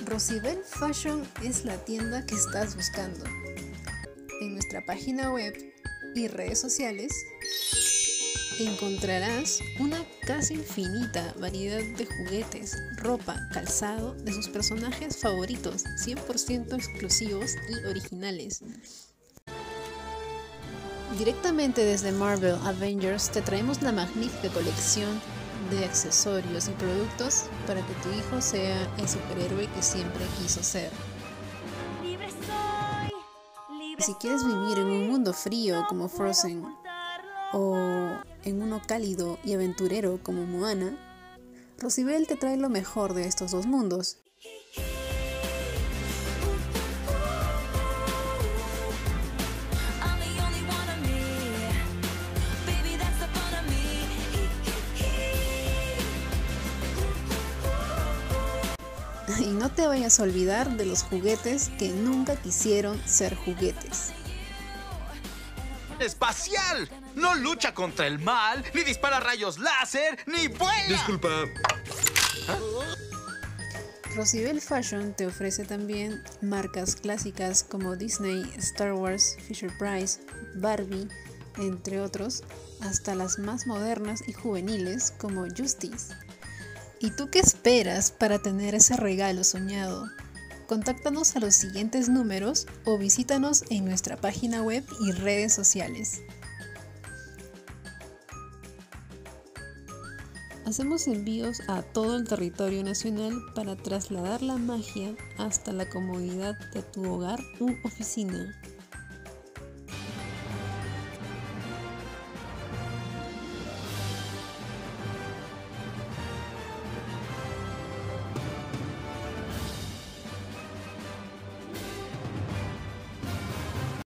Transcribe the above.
Rosibel Fashion es la tienda que estás buscando. En nuestra página web y redes sociales encontrarás una casi infinita variedad de juguetes, ropa, calzado de sus personajes favoritos, 100% exclusivos y originales. Directamente desde Marvel Avengers te traemos la magnífica colección de accesorios y productos para que tu hijo sea el superhéroe que siempre quiso ser. Si quieres vivir en un mundo frío como Frozen o en uno cálido y aventurero como Moana, Rosibel te trae lo mejor de estos dos mundos. Y no te vayas a olvidar de los juguetes que nunca quisieron ser juguetes. ¡Espacial! No lucha contra el mal, ni dispara rayos láser, ni vuela. Disculpa. Rosibel Fashion te ofrece también marcas clásicas como Disney, Star Wars, Fisher-Price, Barbie, entre otros, hasta las más modernas y juveniles como Justice. ¿Y tú qué esperas para tener ese regalo soñado? Contáctanos a los siguientes números o visítanos en nuestra página web y redes sociales. Hacemos envíos a todo el territorio nacional para trasladar la magia hasta la comodidad de tu hogar u oficina.